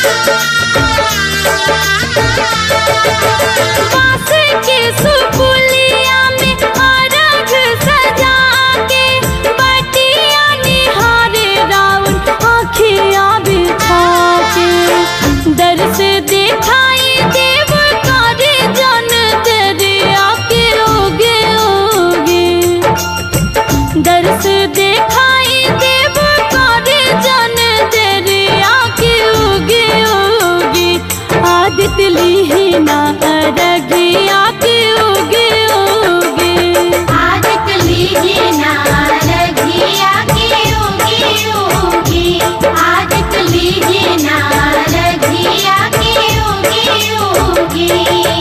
बांस के सुपुलिया में अर्घ सजा के बटिया निहारे राउर आँखिया बिछा के। दर से दिखाई देव करे जन दरिया के ओगे ओगे। दर से दिखाई देव करे जन दरिया के ओगे ओगे। आदित्य लीना अरगिया के ओगे ओगे। आदित्य लीना अरगिया के ओगे ओगे। आदित्य लीना अरगिया के ओगे ओगे।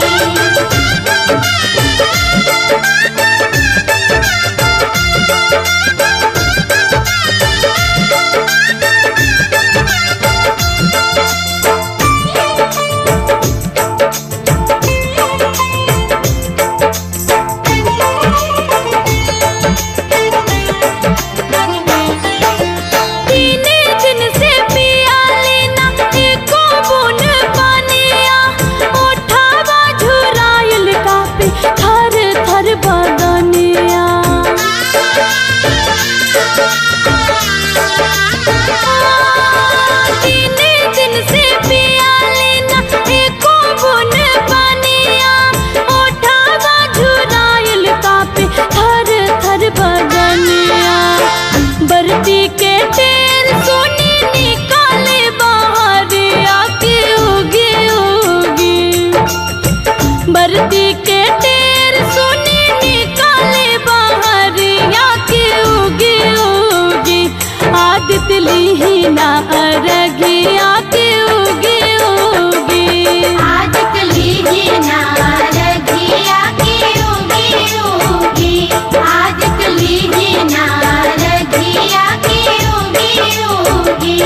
बरती के तेल सोनी निकाले बाहर आके उगे उगे। बरती के तेल सोनी निकाले बाहर आके उगे उगे। आदित्य लीना अरगिया के उगे उगे। आदित्य लीना अरगिया के ओगे ओगे। आदित्य लीना अरगिया के ओगे ओगे।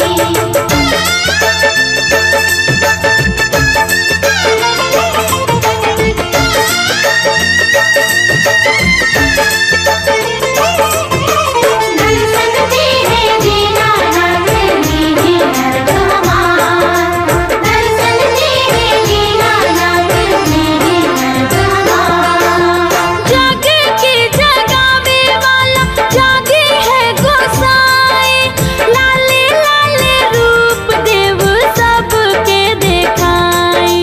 दर्शन दे दीनानाथ लीने अर्घ हमार। दर्शन दे दीनानाथ लीने अर्घ हमार। जागे के जगावे वाला जागे है गोसाई। लाले लाले रूप देव सबके देखाई।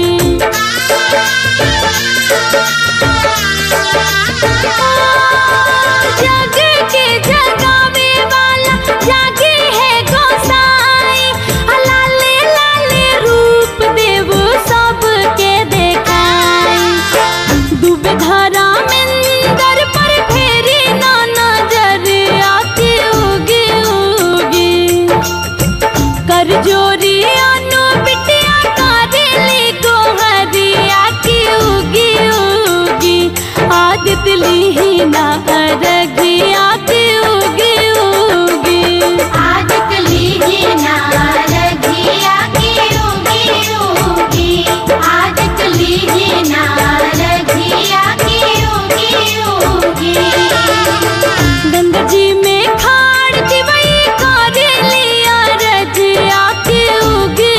जागे के जगावे वाला जागे है गोसाई। लाले लाले रूप देव सबके देखाई। डूबे धारा में दर पर फेरी ना नजर आके उगे उगे। कर जोरी अनु बिटिया कारेली गोहरिया के उगे उगे। आदित्य लीना अरगिया के उगे उगे। आदित्य लीना अरगिया के ओगे ओगे। आदित्य लीना अरगिया के ओगे ओगे। गंगा जी में खाड़ दिवई कारेली अरजिया के उगे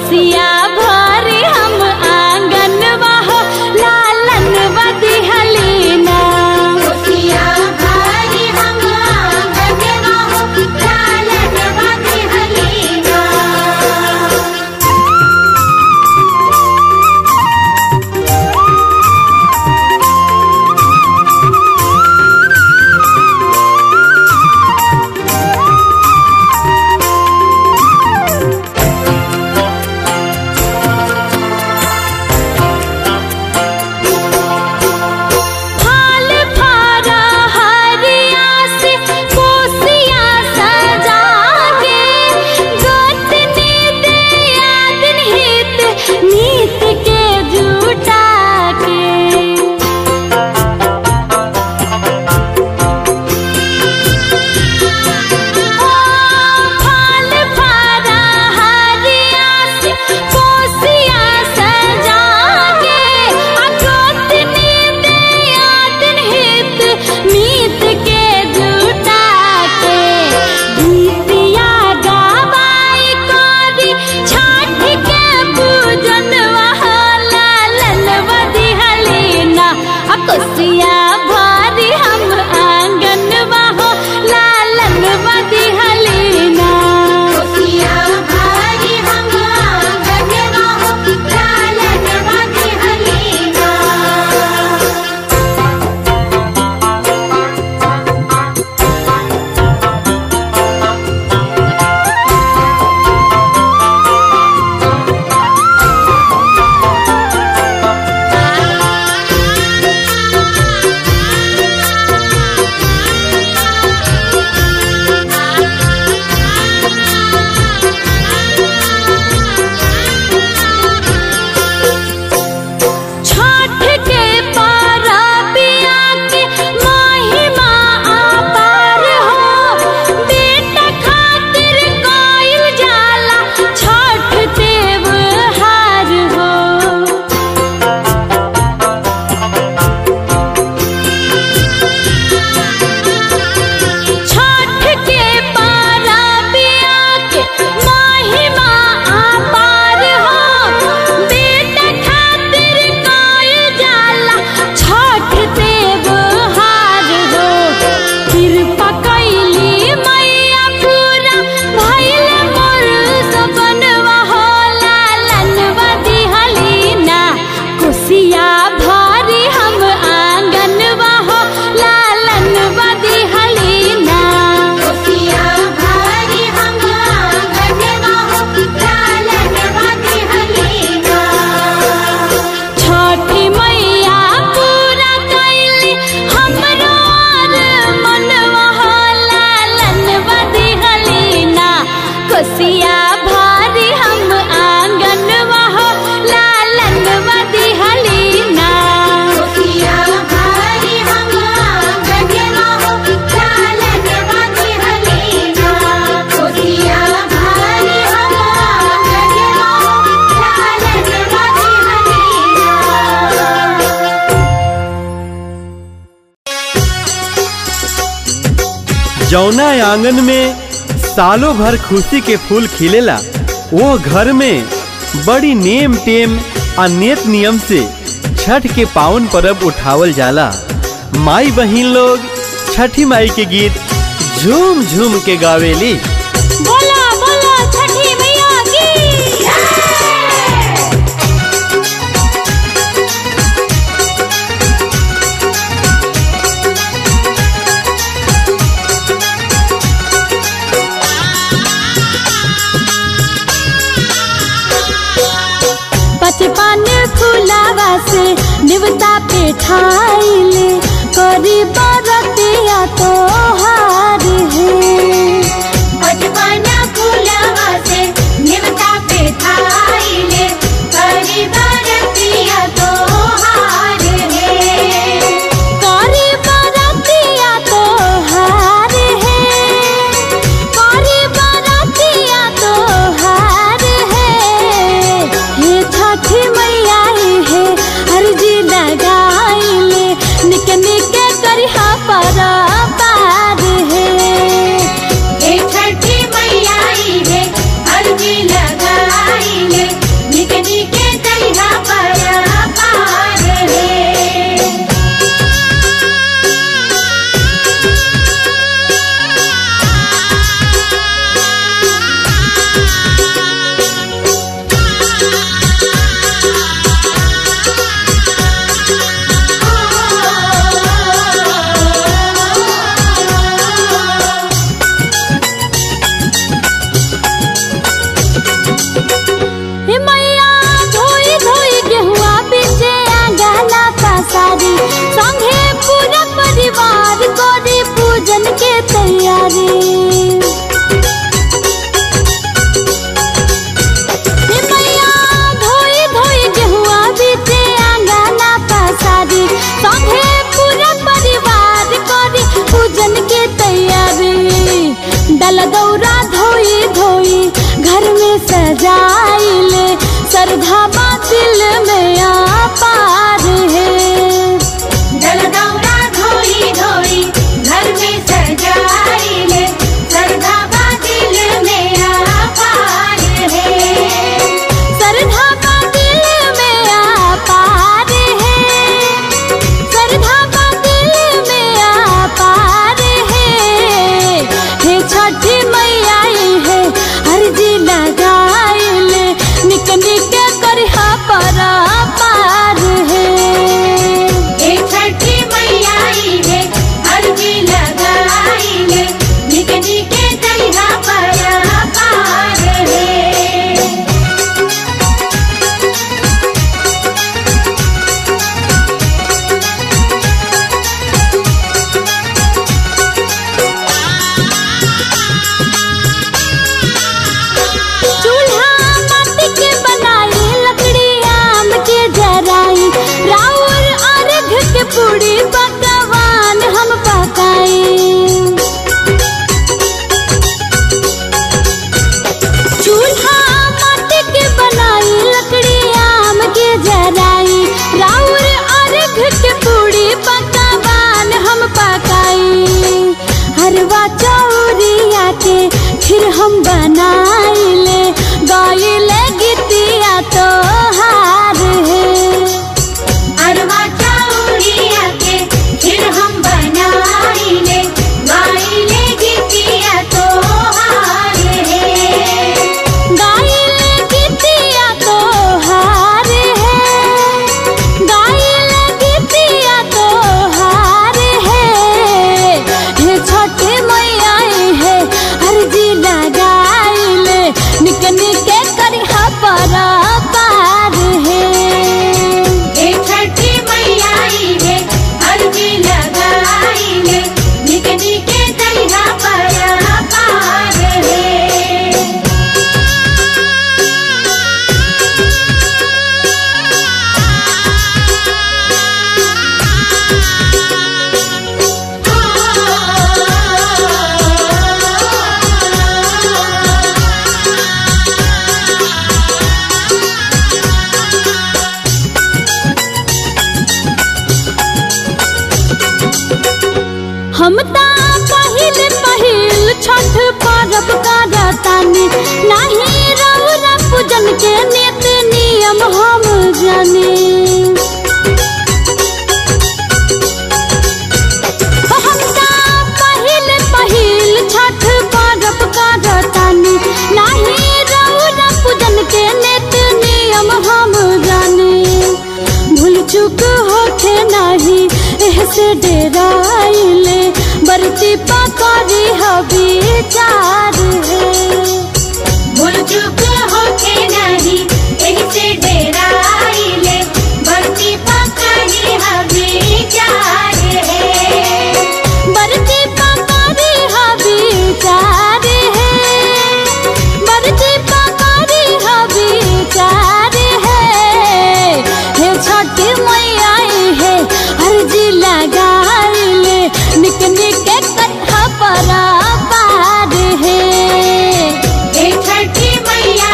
कोसिया भरी हम आंगनवा हो लालनवा दिहलीना। कोसिया भरी हम आंगनवा हो लालनवा दिहलीना। जौना आंगन में सालों भर खुशी के फूल खिलेला वो घर में बड़ी नेम टेम और नेत नियम से छठ के पावन पर्व उठावल जाला। माई बहिन लोग छठी माई के गीत झूम झूम के गावेली। बोला बोला छठी मैया की बचपन फुलावा से निवता पे ठाइले करी बरतिया तोहार है। बचपन फुलावा से निवता पे ठाइले करी बरतिया तोहार है। करी बरतिया तोहार है, करी बरतिया तोहार है। हे छठी मैया है अर्जी लगाइले निक निक करिहा पर पार हे मैया धोई धोई गेहुआ बीचे आंगना पसारी संगे पूरा परिवार करे पूजन के तैयारी। हे मैया धोई धोई गेहुआ बीचे आंगना पसारी संगे पूरा परिवार करे पूजन के तैयारी। डल दौरा धोई धोई घर में सजाइले श्रद्धा दिल में अपार है। जलदौरा धोई धोई घर में सजाइले श्रद्धा दिल में अपार है। श्रद्धा दिल में अपार है। श्रद्धा दिल में अपार है। हे छठी मैया है अर्जी लगाइले निक निक करिहा परा पार है। हे छठी मैया है अर्जी लगाइले निक निक करिहा परा पार है। चूल्हा माटी के बनाई लकड़ी आम के जराई राउर अर्घ के पूरी पकवान हम पकाई। चूल्हा माटी के बनाई लकड़ी आम के जराई राउर अर्घ के पूरी पकवान हम पकाई। हरवा चौरिया के फिर हम बनाइले गाइले गीतिया तोहार है। अरवा चौरिया के फिर हम बनाइले गाइले गीतिया तोहार है। गाइले गीतिया तोहार है। गाइले गीतिया तोहार है। हे छठी मैया है अर्जी लगाइले निक निक करिहा परा पार है। हे छठी मैया है अर्जी लगाइले निक निक करिहा परा पार है। हम ता पहिल छठ पर्व करतानी नाही रउरा पूजन के नित नियम हम जानी। हम ता पहिल छठ पर्व करतानी नाही रउरा पूजन के नित नियम हम जानी। भूल चूक होखे नाही ऐसे डेराइले बरती पकड़ी विचार है। भूल चूक होके नहीं ऐसे डेराइले बरती पकड़ी विचार है। बरती पकड़ी विचार है। बरती पकड़ी विचार है। हे छठी मैया है अर्जी लगाइले निक निक कथा परा पार है। हे छठी मैया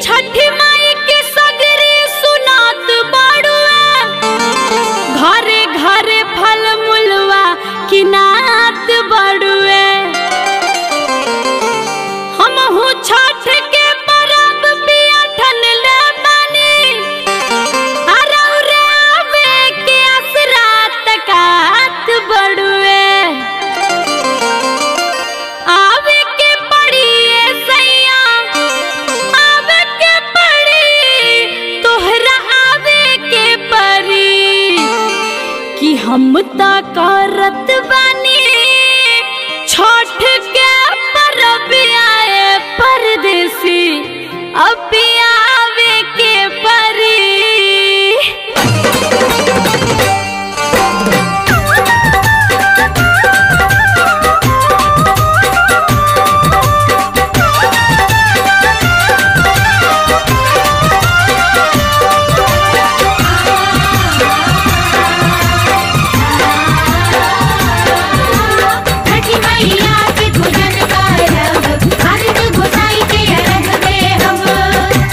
छठी माई के सगरे सुनात बाड़ुआ, घरे घरे फल मुलवा किनात बाड़ुए। हमहू छठ के परब पिया ठनले बानी, अरौरे आवे के असरा तकात बाड़ुए। आवे के पड़ी सैया, आवे के पड़ी, तोहरा आवे के पड़ी, कि हम ता करत बानी छठ के परब आए परदेसी, अब आवे के पड़ी। छठी मैया के पूजन करब, भारत गोसाई के अर्घ दे हम।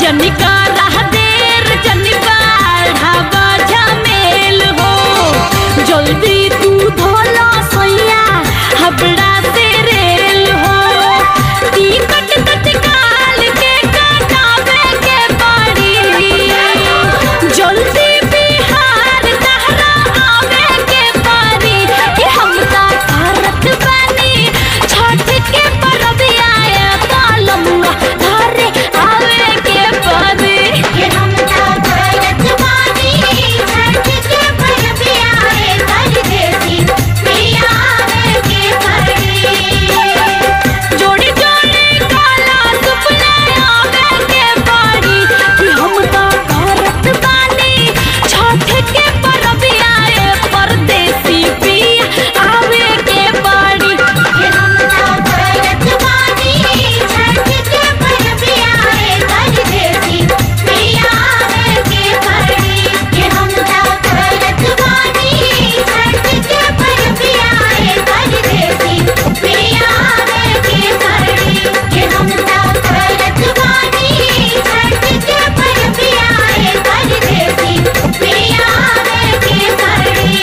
जनिका रह देर जनिका ढाबा झमेल हो जल्दी तू धोला सैया हबड़ा से रेल हो टिकट तत्काल के कटावे के पड़ी जल्दी बिहार तहरा आवे के पड़ी कि हम ता भारत बनी छठ के पर्व आए कालमुआ धारे आवे के पड़ी कि हम ता भारत बनी छठ के पर्व आए परदेसी पिया आवे के पड़ी जोड़ी जोड़ी काला सुपने आवे के पड़ी कि हम ता भारत बनी छठ के पर्व आए परदेसी पिया आवे के पड़ी कि हम ता भारत बनी छठ के पर्व आए परदेसी पिया आवे के पड़ी कि हम ता भारत बनी छठ के पर्व आए परदेसी पिया आवे के पड़ी कि हम ता भारत बनी छठ के पर्व आए परदेसी पिया आवे के पड़ी।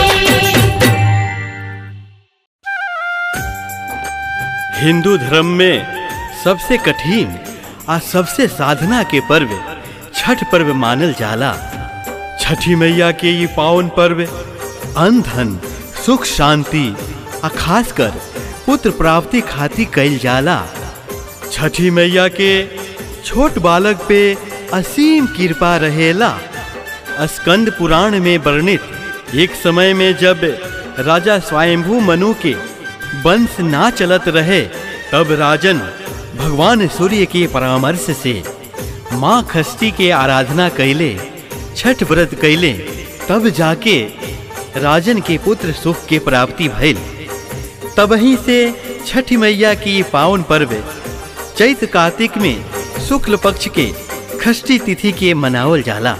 हिंदू धर्म में सबसे कठिन और सबसे साधना के पर्व छठ पर्व मानल जाला। छठी मैया के ये पावन पर्व अन्न धन सुख शांति और खासकर पुत्र प्राप्ति खातिर कइल जाला। छठी मैया के छोट बालक पे असीम कृपा रहेला। स्कंद पुराण में वर्णित एक समय में जब राजा स्वयंभू मनु के वंश ना चलत रहे तब राजन भगवान सूर्य के परामर्श से माँ खष्टी के आराधना कैले छठ व्रत कैले तब जाके राजन के पुत्र सुख के प्राप्ति भइल। तबही से छठी मैया की पावन पर्व चैत कार्तिक में शुक्ल पक्ष के खष्टी तिथि के मनावल जाला।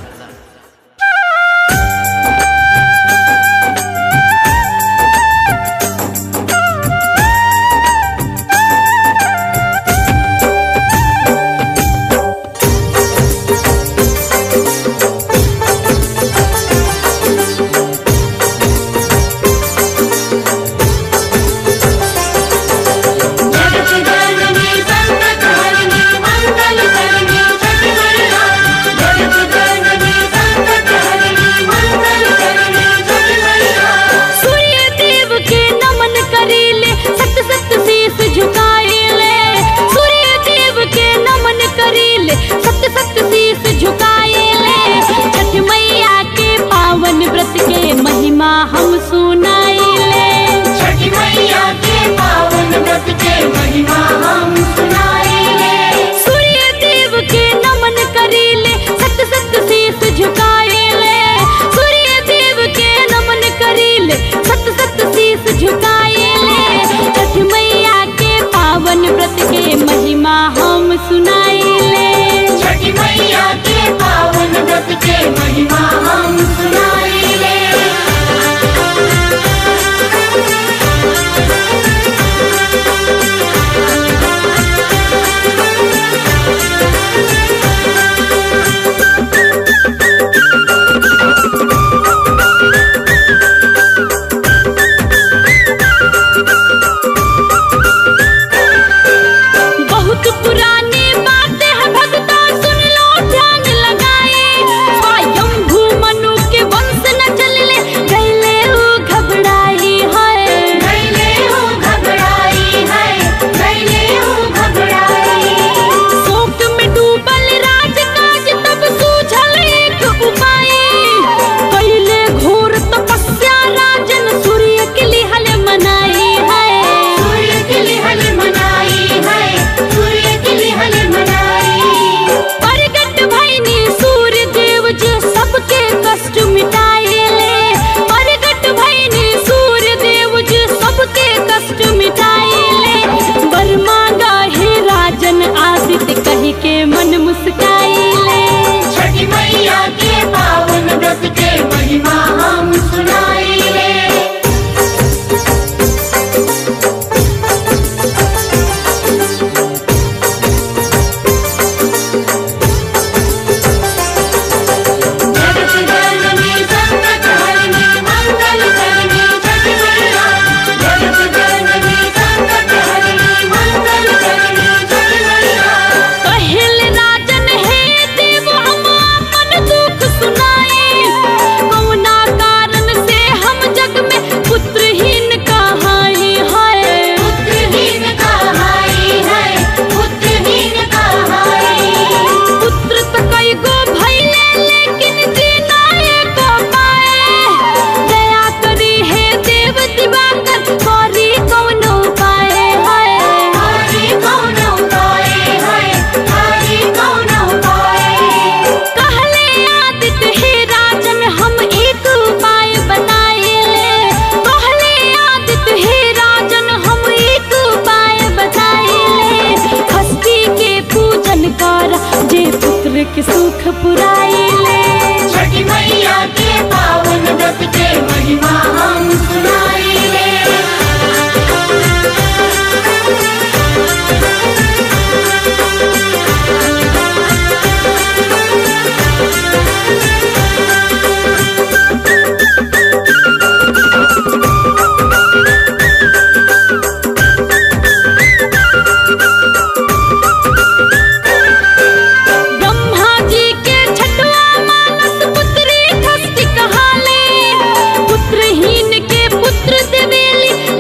जगत जननी संकट हरनी मंगल करनी छठ मैया जगत जननी के सुख पुराइले। छठी मैया के पावन व्रत के महिमा हम सुनाइले। पुत्रहीन के पुत्र देवेली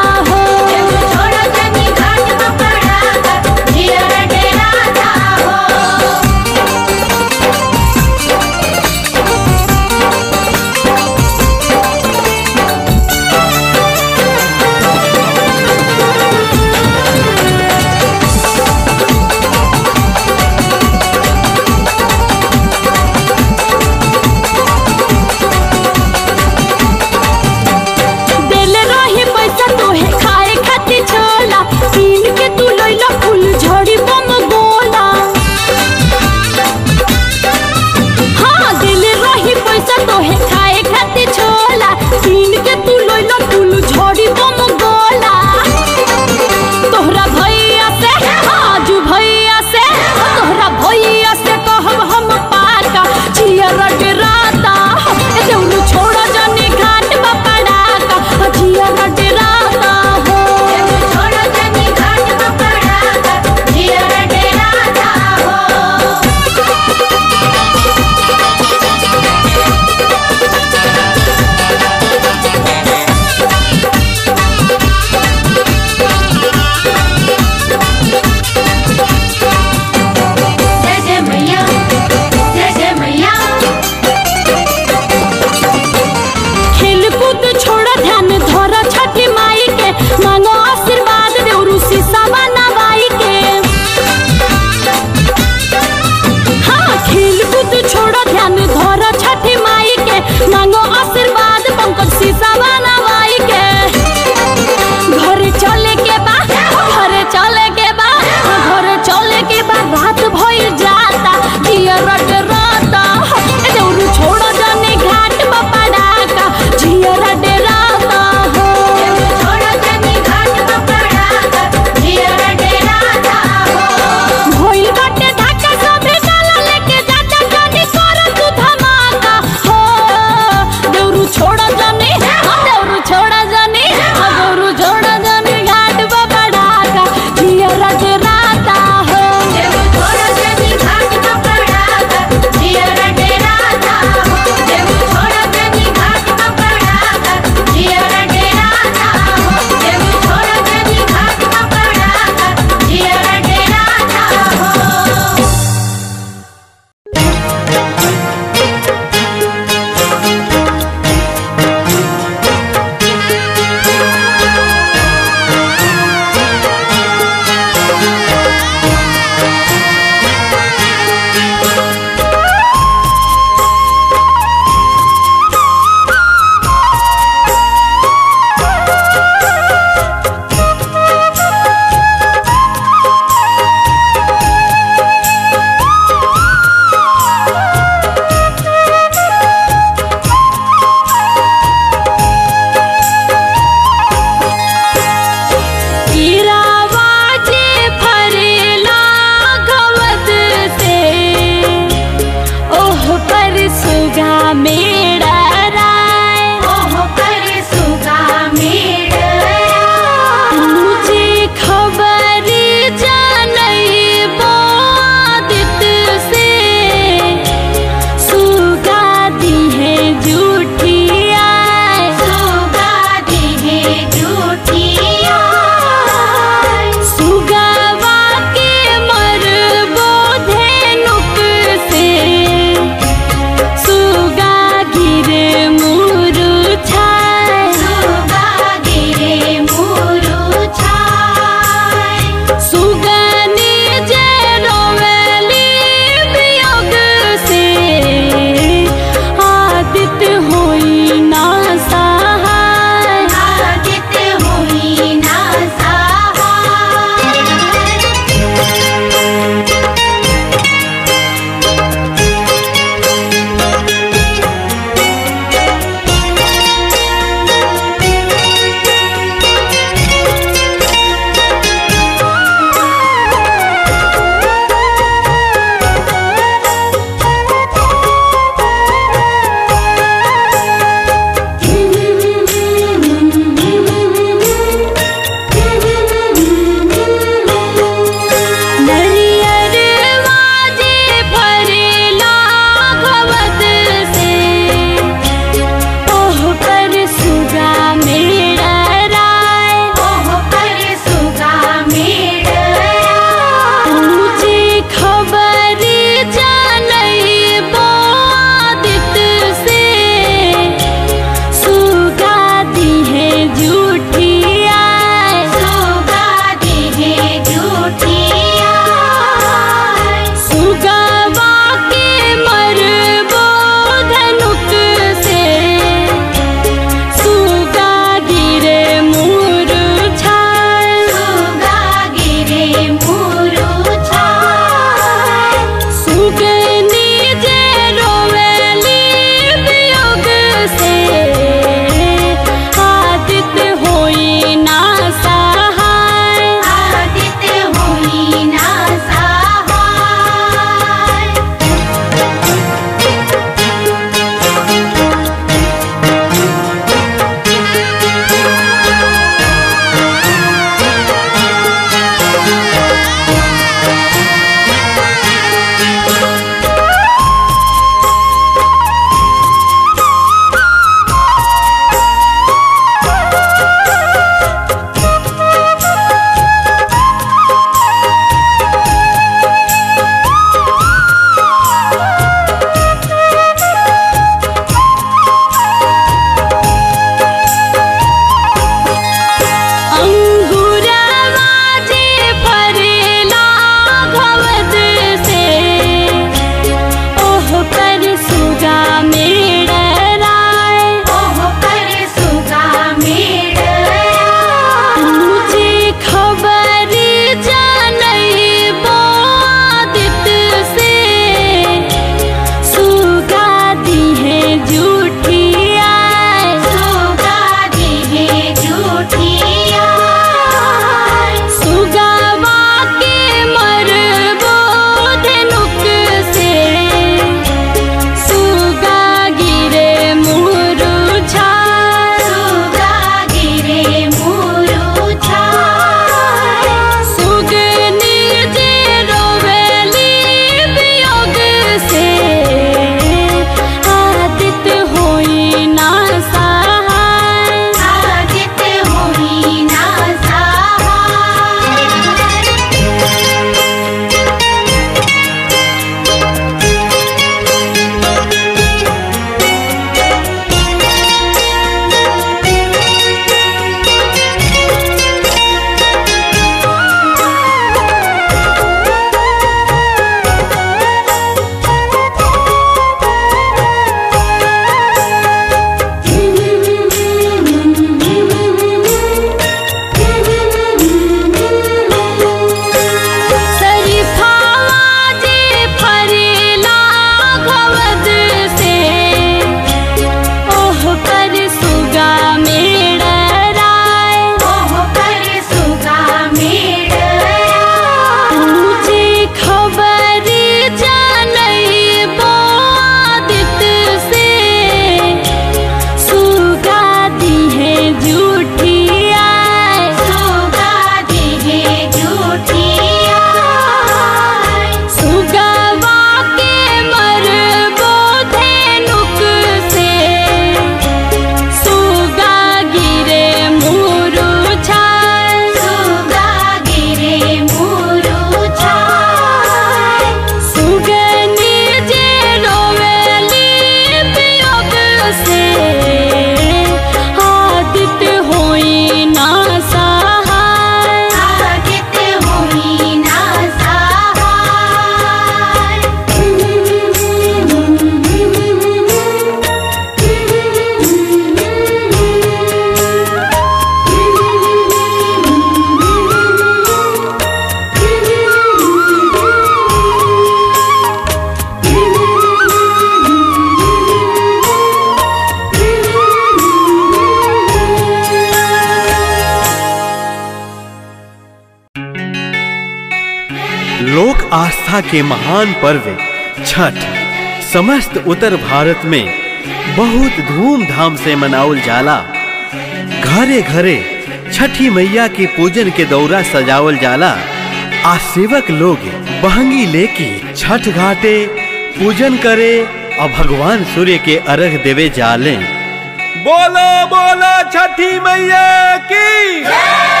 के महान पर्व छठ समस्त उत्तर भारत में बहुत धूमधाम से मनावल जाला। घरे घरे छठी मैया के पूजन के दौरा सजावल जाला। आ सेवक लोग बहंगी लेके छठ घाटे पूजन करे और भगवान सूर्य के अर्घ देवे जाले। बोलो बोलो छठी मैया की।